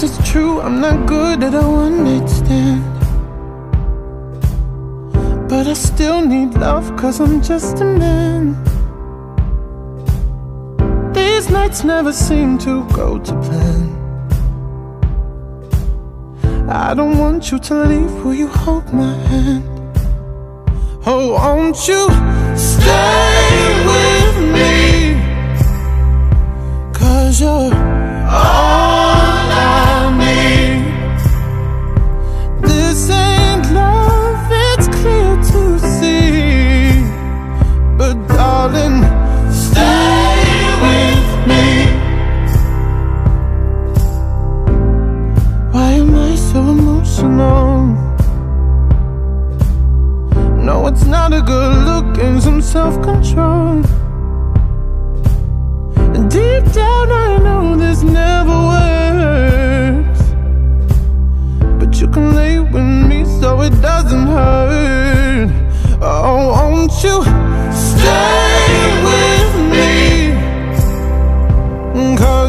Yes, it's true, I'm not good at a one-night stand, but I still need love, cause I'm just a man. These nights never seem to go to plan. I don't want you to leave, will you hold my hand? Oh, won't you stay with me? Cause you're all I need. This ain't love, it's clear to see, but darling, stay with me. Why am I so emotional? No, it's not a good look and some self-control. Deep down I know this never works, but you can lay with me so it doesn't hurt. Oh, won't you stay with me?